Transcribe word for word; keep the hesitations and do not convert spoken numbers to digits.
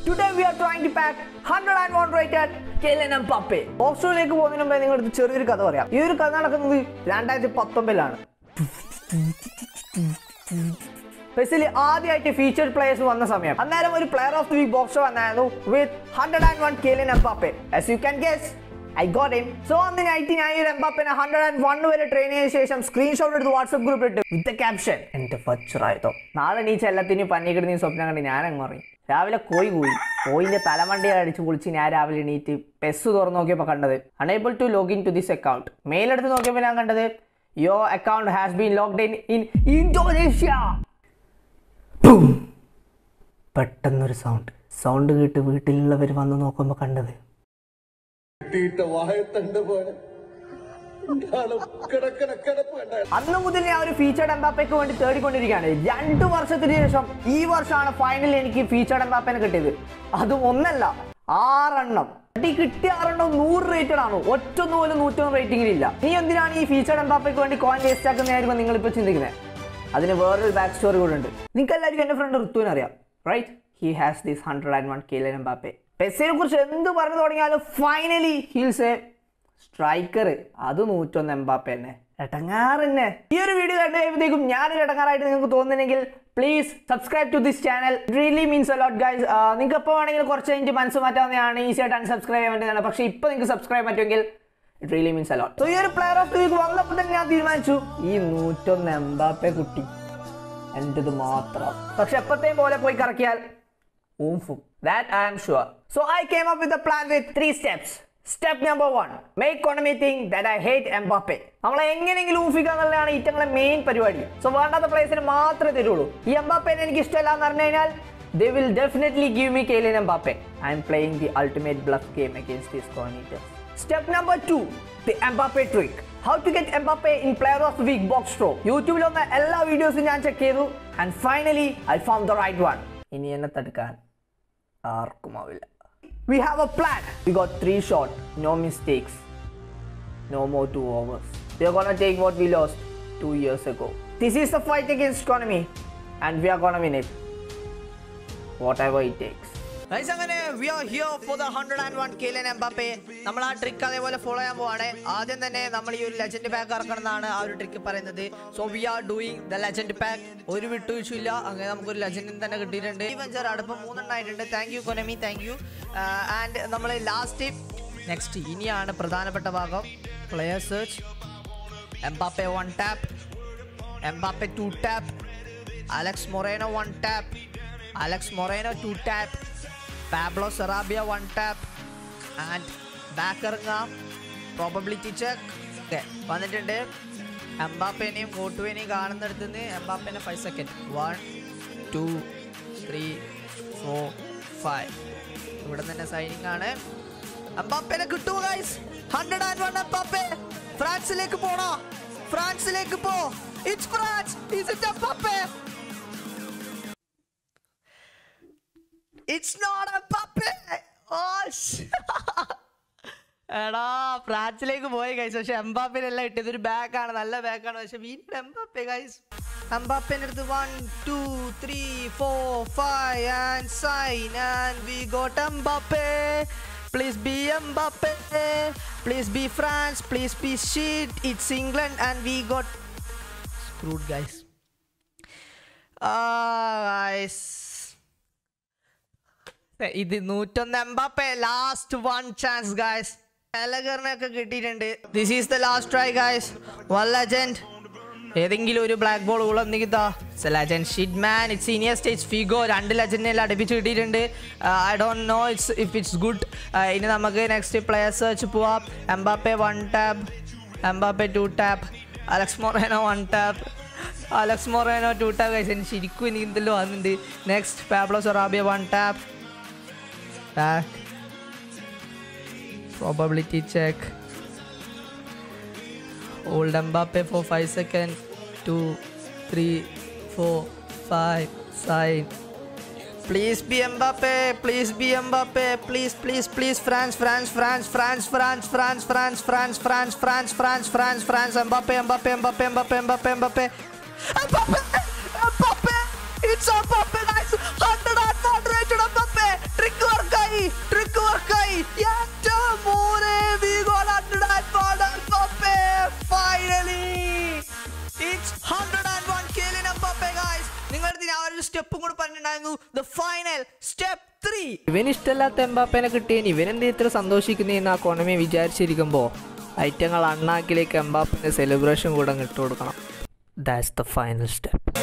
Today we are trying to pack one hundred one rated Kylian Mbappe. ഓസ്ട്രേലിയയിലേക്ക് പോകുന്നതിന് മുമ്പേ നിങ്ങളുടെ ചെറിയൊരു കഥ പറയാം. ഈ ഒരു കഥ നടക്കുന്നത് രണ്ടായിരത്തി പത്തൊമ്പതിലാണ്. സ്പെഷ്യലി ആദ്യമായിട്ട് ഫീച്ചർഡ് പ്ലേയേഴ്സ് വന്ന സമയം. അന്നേരം ഒരു player of the week box വന്നായിരുന്നു with one hundred one Kylian Mbappe. As you can guess, I got him. So അന്ന് നൈറ്റ് ഞാൻ ഈ എംബാപ്പേനെ one oh one വരെ ട്രെയിൻ ചെയ്ത ശേഷം സ്ക്രീൻഷോട്ട് എടുത്ത് വാട്സ്ആപ്പ് ഗ്രൂപ്പിൽ ഇട്ട് വിത്ത് ക്യാപ്ഷൻ എന്റെ ഫച്ചറായതോ നാളെ നീച്ച എല്ലാത്തിനും പനി കിടന്ന് സ്വപ്നം കണ്ട് ഞാൻ അങ്ങ് പറയും. രാവിലെ കോയി കൂടി കോയിന്റെ തലമണ്ടി അടിച്ച് കുളിച്ച് ഞാൻ രാവിലെ എണീറ്റ് പെസ് തുറന്ന് നോക്കിയപ്പോൾ കണ്ടത് unable to login to this account. Mail എടുത്ത് നോക്കിയപ്പോൾ ഞാൻ കണ്ടത് your account has been locked in in Indonesia. പെട്ടെന്നൊരു സൗണ്ട് സൗണ്ട് കേട്ട് വീട്ടിലുള്ളവർ വന്ന് നോക്കുമ്പോൾ കണ്ടത് അന്ന് മുതൽ ഞാൻ ഒരു ഫീച്ചർഡ് എംബാപ്പയ്ക്ക് വേണ്ടി തേടിക്കൊണ്ടിരിക്കുകയാണ്. രണ്ടു വർഷത്തിന് ശേഷം ഈ വർഷമാണ് ഫൈനലി എനിക്ക് ഫീച്ചർഡ് എംബാപ്പനെ കിട്ടിയത്. അതും ഒന്നല്ല ആറെണ്ണം. ഈ കിട്ടിയ ആറെണ്ണം നൂറ് റേറ്റഡ് ആണ്. ഒറ്റൊന്നും പോലും നൂറ്റൊന്ന് റേറ്റിംഗിലില്ല. നീ എന്തിനാണ് ഈ ഫീച്ചർഡ് എംബാപ്പയ്ക്ക് വേണ്ടി കോയിൻ വേസ്റ്റ് ആക്കുന്നതായിരിക്കും നിങ്ങളിപ്പോൾ ചിന്തിക്കുന്നത്. അതിന് വേറൊരു ബാക്ക് സ്റ്റോറി കൂടെ ഉണ്ട്. നിങ്ങൾക്ക് എല്ലാവർക്കും എൻ്റെ ഫ്രണ്ട് ഋത്തുവിനെ അറിയാം, right? He has this hundred one Kylian Mbappe. പെസ്സിനെ കുറിച്ച് എന്ത് പറഞ്ഞു തുടങ്ങിയാലും ഫൈനലി ഹീൽസ് എ സ്ട്രൈക്കർ. അത് നൂറ്റൊന്ന് എംബാപ്പെ തന്നെ. എടങ്ങാറ് തന്നെ. ഈ ഒരു വീഡിയോ കണ്ടു കഴിയുമ്പോഴത്തേക്കും ഞാനൊരു എടങ്ങാറായിട്ട് നിങ്ങൾക്ക് തോന്നുന്നുണ്ടെങ്കിൽ please subscribe to this channel. It really means a lot guys. നിങ്ങൾക്ക് എപ്പോൾ വേണമെങ്കിൽ കുറച്ച് കഴിഞ്ഞിട്ട് മനസ്സ് മാറ്റാവുന്നതാണ്. ഈസി ആയിട്ട് അൺസബ്സ്ക്രൈബ് ചെയ്യാൻ പറ്റുന്നതാണ്. പക്ഷേ ഇപ്പോൾ നിങ്ങൾക്ക് സബ്സ്ക്രൈബ് പറ്റുമെങ്കിൽ it really means a lot. So ഈ ഒരു പ്ലെയർ ഓഫ് ദി വീക്ക് വന്നപ്പോൾ തന്നെ ഞാൻ തീരുമാനിച്ചു ഈ നൂറ്റൊന്ന് എംബാപ്പെ കുട്ടി എൻ്റെത് മാത്രം. പക്ഷെ എപ്പോഴത്തെയും പോലെ പോയി കറക്കിയാൽ oomph. That I am sure. So I came up with a plan with three steps. Step number one, make Konami think that I hate Mbappe. നമ്മളെ എങ്ങനെയെങ്കിലും ഊഫിക്കുക എന്നുള്ളതാണ് ഇറ്റങ്ങളെ മെയിൻ പരിപാടി. സോ വേണ്ടാത്ത പ്ലേസിന് മാത്രമേ തരുള്ളൂ. ഈ എംബാപ്പേനെ എനിക്ക് ഇഷ്ടമല്ല എന്ന് പറഞ്ഞു കഴിഞ്ഞാൽ they will definitely give me Kylian Mbappe. I am playing the ultimate bluff game against these coordinators. Step number two, the Mbappe trick. How to get Mbappe in player of the week box draw. യൂട്യൂബിൽ വന്ന എല്ലാ വീഡിയോസും ഞാൻ check ചെയ്തു and finally I found the right one. ഇനി എന്നെ തടുക്കാൻ ആർക്കുമാവില്ല. We have a plan. We got three shots, no mistakes, no more two overs. We are gonna take what we lost two years ago. This is the fight against Konami, and we are gonna win it, whatever it takes. Guys, അങ്ങനെ we are here for the one hundred one Kylian Mbappe. നമ്മൾ ആ trick അതേപോലെ follow ചെയ്യാൻ പോവാണ്. ആദ്യം തന്നെ നമ്മൾ ഈ ഒരു ലെജൻഡ് പാക്ക് ഇറക്കണം എന്നാണ് ആ ഒരു ട്രിക്ക് പറയുന്നത്. So we are doing the legend pack. ഒരു വിട്ടുവീഴ്ചയില്ല. അങ്ങനെ നമുക്കൊരു ലെജൻഡിന് തന്നെ കിട്ടിയിട്ടുണ്ട്. ഈ വെഞ്ചർ അടുപ്പം മൂന്നെണ്ണമായിട്ടുണ്ട്. Thank you Konami, thank you. And നമ്മൾ ലാസ്റ്റ് നെക്സ്റ്റ് ഇനിയാണ് പ്രധാനപ്പെട്ട ഭാഗം, player search. Mbappe one tap, Mbappe two tap, Alex Moreno one tap, Alex Moreno two tap, Pablo Sarabia one tap, and ബാക്കിറങ്ങാം. പ്രോബബിലിറ്റി ചെക്ക് ഓക്കെ വന്നിട്ടുണ്ട്. എംബാപ്പേനെയും ഫോട്ടുവിനെയും കാണുന്നിടത്ത് നിന്ന് എംബാപ്പേനെ five second one two three four five ഇവിടെ തന്നെ signing ആണ്. എംബാപ്പേനെ കിട്ടുമോ guys? Hundred and one Mbappe. ഫ്രാൻസിലേക്ക് പോണോ? ഫ്രാൻസിലേക്ക് പോ. It's France. Is it Mbappe? It's not a Mbappe. Oh shit. എടാ ഫ്രാൻസിലേക്ക് പോയി ഗൈസ്. പക്ഷെ എംബാപ്പേനെല്ലാം ഇട്ടത് ഒരു ബാക്കാണ്, നല്ല ബാക്കാണ്. പക്ഷെ വീണ്ടും എംബാപ്പെ ഗൈസ്. എംബാപ്പേൻ്റെ അടുത്ത് one two three four five and sign and we got Mbappe. Please be Mbappe, please be France, please be sheet. It's England and we got screwed guys. Guys ഇത് നൂറ്റൊന്ന് Mbappe. Last one chance guys. എലഗറിനൊക്കെ കിട്ടിയിട്ടുണ്ട്. This is the last try guys. One legend. ഏതെങ്കിലും ഒരു black ball ഉള്ളെങ്കിൽ legend shit man. It's Iniesta, it's Figo. രണ്ട് ലെജൻഡിനെല്ലാം അടുപ്പിച്ച് കിട്ടിയിട്ടുണ്ട്. I don't know it's if it's good. ഇനി നമുക്ക് നെക്സ്റ്റ് പ്ലെയർ സെർച്ച് പോവാം. Mbappe one tap, Mbappe two tap, Alex Moreno one tap, Alex Moreno two tap guys. എനിക്ക് ശരിക്കും എനിക്ക് എന്തെല്ലോ വന്നിട്ടുണ്ട്. Next Pablo Sarabia one tap. Back. Probability check. Hold Mbappe for five seconds. Two, three, four, five. Sign. Please be Mbappe. Please be Mbappe. Please, please, please. France, France, France, France, France, France, France, France, France, France, France, France, France. Mbappe, Mbappe, Mbappe, Mbappe, Mbappe, Mbappe. Mbappe, Mbappe. It's Mbappe, guys. one hundred one rated Mbappe. Trick. Hundred and one Kylian Mbappe guys. നിങ്ങളുടെ ആ ഒരു സ്റ്റെപ്പും കൂടെ പറഞ്ഞിട്ടുണ്ടായിരുന്നു, the final step three. ഇവന് ഇഷ്ടമല്ലാത്ത എംബാപ്പേനെ കിട്ടിയതിന് ഇവനെന്ത് ഇത്ര സന്തോഷിക്കുന്നതെന്ന് ആ കൊണമെ വിചാരിച്ചിരിക്കുമ്പോൾ ഐറ്റങ്ങൾ അണ്ണാക്കിലേക്ക് എംബാപ്പേൻ്റെ സെലിബ്രേഷൻ കൂടെ ഇട്ട് കൊടുക്കണം. That's the final step.